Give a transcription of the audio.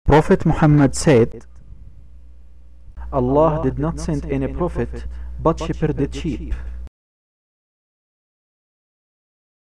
Prophet Muhammad said, Allah did not send any prophet but shepherded sheep.